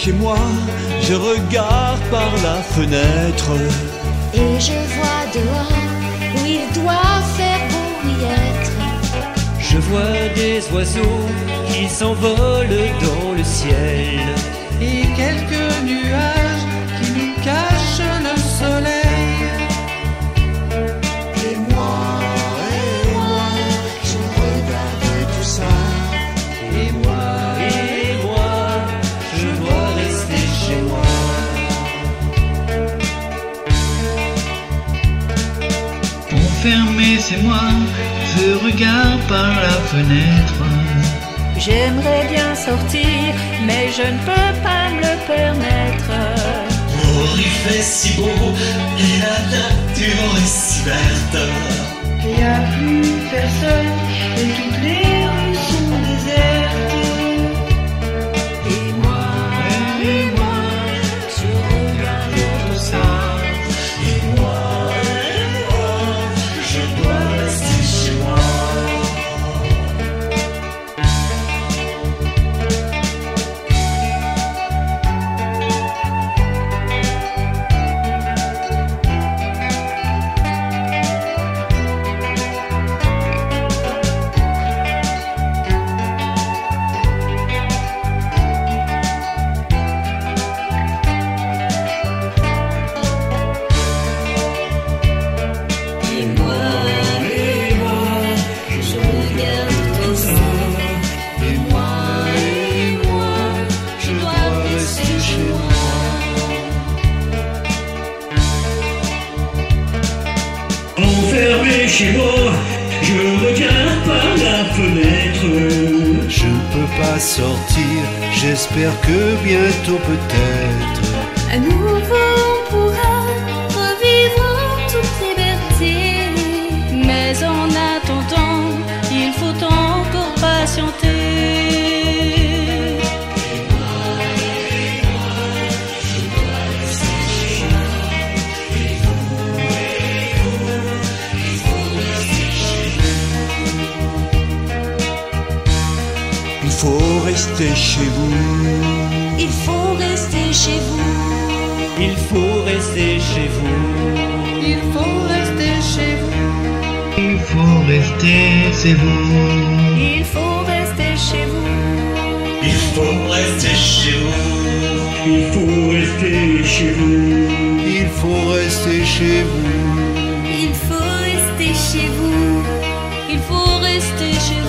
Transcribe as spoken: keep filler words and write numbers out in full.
chez moi, je regarde par la fenêtre et je vois dehors où il doit faire beau y être. Je vois des oiseaux qui s'envolent dans le ciel et quelques nuages qui nous cachent le soleil. Et moi, et moi, je regarde tout ça. Et moi, et moi, je dois rester chez moi. Enfermé, c'est moi, je regarde par la fenêtre. J'aimerais bien sortir, mais je ne peux pas me le permettre. Oh, il fait si beau et la nature est si verte. Il n'y a plus personne et toutes les rues sont désertes. Et moi, et moi, je regarde tout ça. Et moi, et moi, je dois rester chez moi. Enfermé chez moi, je regarde par la fenêtre. Je ne peux pas sortir, j'espère que bientôt peut-être. À nouveau on pourra revivre en toute liberté. Mais en attendant, il faut encore patienter. Il faut rester chez vous. Il faut rester chez vous. Il faut rester chez vous. Il faut rester chez vous. Il faut rester, c'est vous. Il faut rester chez vous. Il faut rester chez vous. Il faut rester chez vous. Il faut rester chez vous. Il faut rester chez vous. Il faut rester chez vous.